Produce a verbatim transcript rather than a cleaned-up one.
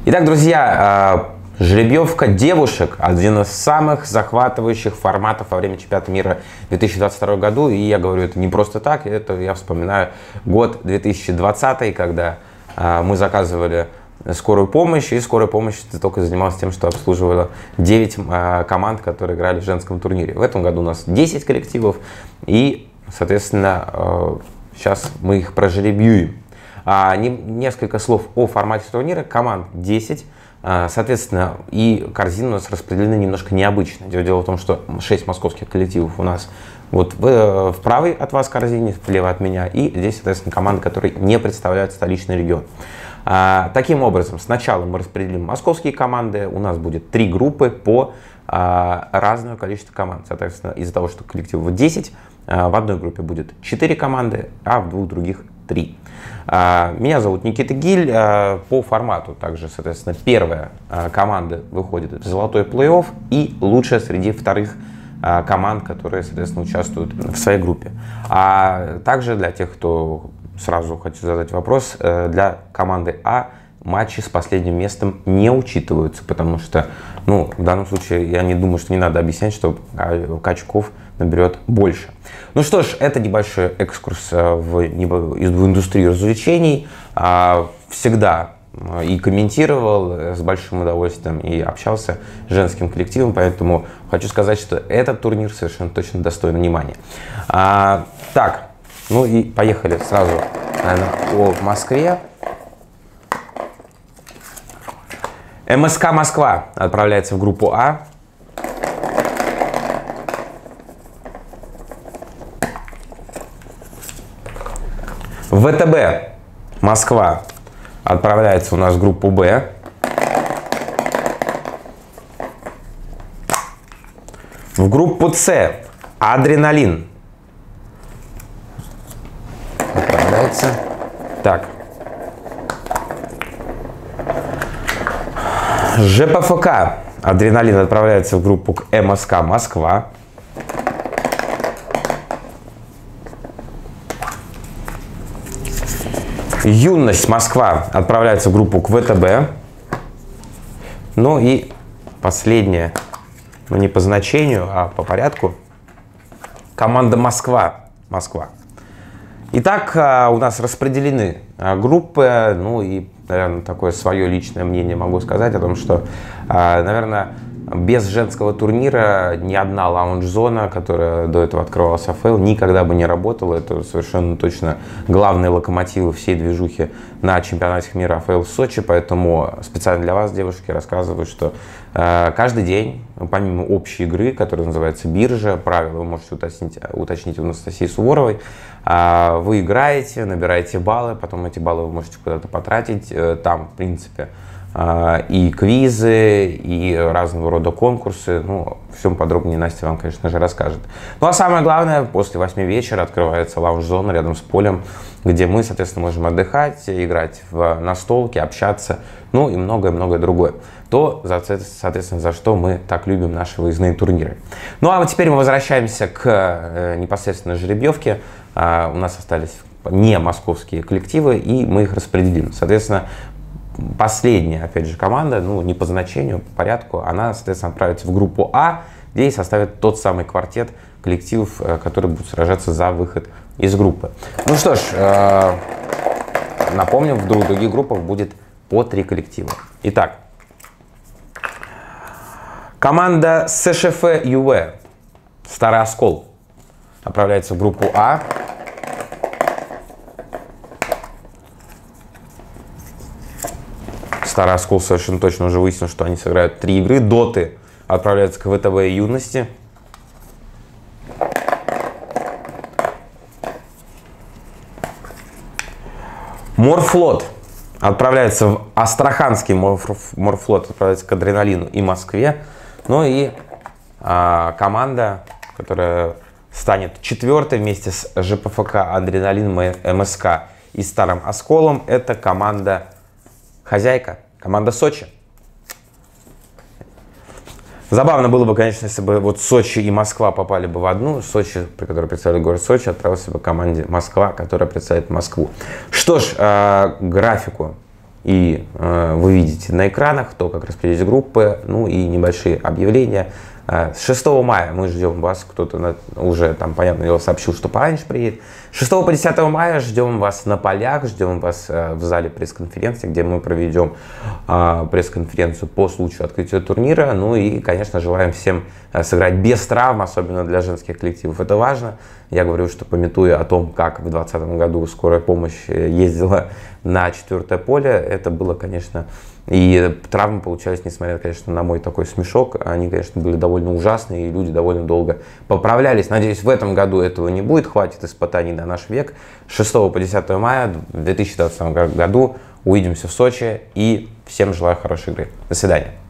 Итак, друзья, жеребьевка девушек – один из самых захватывающих форматов во время чемпионата мира в две тысячи двадцать втором году. И я говорю это не просто так, это я вспоминаю год две тысячи двадцатый, когда мы заказывали скорую помощь, и скорая помощь только занималась тем, что обслуживала девять команд, которые играли в женском турнире. В этом году у нас десять коллективов, и, соответственно, сейчас мы их прожеребьюем. А, не, несколько слов о формате турнира. Команд десять, а, соответственно, и корзины у нас распределены немножко необычно. Дело в том, что шесть московских коллективов у нас вот в, в правой от вас корзине, слева от меня, и здесь, соответственно, команды, которые не представляют столичный регион. А, таким образом, сначала мы распределим московские команды, у нас будет три группы по а, разное количество команд. Соответственно, из-за того, что коллективов десять, а, в одной группе будет четыре команды, а в двух других три. Меня зовут Никита Гиль. По формату также, соответственно, первая команда выходит в золотой плей-офф и лучшая среди вторых команд, которые, соответственно, участвуют в своей группе. А также для тех, кто сразу хочет задать вопрос, для команды А матчи с последним местом не учитываются, потому что, ну, в данном случае я не думаю, что не надо объяснять, что очков наберет больше. Ну что ж, это небольшой экскурс в, в индустрию развлечений. Всегда и комментировал с большим удовольствием и общался с женским коллективом, поэтому хочу сказать, что этот турнир совершенно точно достоин внимания. А, так, ну и поехали сразу, наверное, о Москве. МСК Москва отправляется в группу А. ВТБ Москва отправляется у нас в группу Б. В группу С Адреналин отправляется. Так. ЖПФК Адреналин отправляется в группу к МСК Москва. Юность Москва отправляется в группу к ВТБ. Ну и последнее, но не по значению, а по порядку, команда Москва. Москва. Итак, у нас распределены группы, ну и, наверное, такое свое личное мнение могу сказать о том, что, наверное, без женского турнира ни одна лаунж-зона, которая до этого открывалась эй эф эл, никогда бы не работала. Это совершенно точно главные локомотивы всей движухи на чемпионате мира эй эф эл в Сочи. Поэтому специально для вас, девушки, рассказываю, что э, каждый день, помимо общей игры, которая называется биржа, правила вы можете уточнить, уточнить у Анастасии Суворовой, э, вы играете, набираете баллы, потом эти баллы вы можете куда-то потратить. Э, там, в принципе, и квизы, и разного рода конкурсы. Ну, всем подробнее Настя вам, конечно же, расскажет. Ну, а самое главное, после восьми вечера открывается лаунж-зона рядом с полем, где мы, соответственно, можем отдыхать, играть в настолки, общаться, ну и многое-многое другое. То, соответственно, за что мы так любим наши выездные турниры. Ну, а вот теперь мы возвращаемся к непосредственно жеребьевке. У нас остались не московские коллективы, и мы их распределим. Соответственно, последняя, опять же, команда, ну, не по значению, по порядку, она, соответственно, отправится в группу А, где и составит тот самый квартет коллективов, которые будут сражаться за выход из группы. Ну что ж, э, напомним, в двух других группах будет по три коллектива. Итак, команда СШФ ЮВ, Старый Оскол, отправляется в группу А. Старый Оскол совершенно точно уже выяснил, что они сыграют три игры. Доты отправляются к ВТБ и Юности. Морфлот отправляется в Астраханский Морф, Морфлот, отправляется к Адреналину и Москве. Ну и а, команда, которая станет четвертой вместе с ЖПФК, Адреналином, МСК и Старым Осколом, это команда Хозяйка. Команда Сочи. Забавно было бы, конечно, если бы вот Сочи и Москва попали бы в одну. Сочи, который представляет город Сочи, отправился бы к команде Москва, которая представляет Москву. Что ж, э, графику И э, вы видите на экранах то, как распределить группы, ну и небольшие объявления. С шестого мая мы ждем вас, кто-то уже там, понятное дело, сообщил, что пораньше приедет. С шестого по десятое мая ждем вас на полях, ждем вас в зале пресс-конференции, где мы проведем пресс-конференцию по случаю открытия турнира. Ну и, конечно, желаем всем сыграть без травм, особенно для женских коллективов. Это важно. Я говорю, что памятуя о том, как в две тысячи двадцатом году скорая помощь ездила на четвертое поле, это было, конечно, и травмы получались, несмотря, конечно, на мой такой смешок, они, конечно, были довольно ужасные, и люди довольно долго поправлялись. Надеюсь, в этом году этого не будет, хватит испытаний на наш век. С шестого по десятое мая в две тысячи двадцатом году увидимся в Сочи, и всем желаю хорошей игры. До свидания.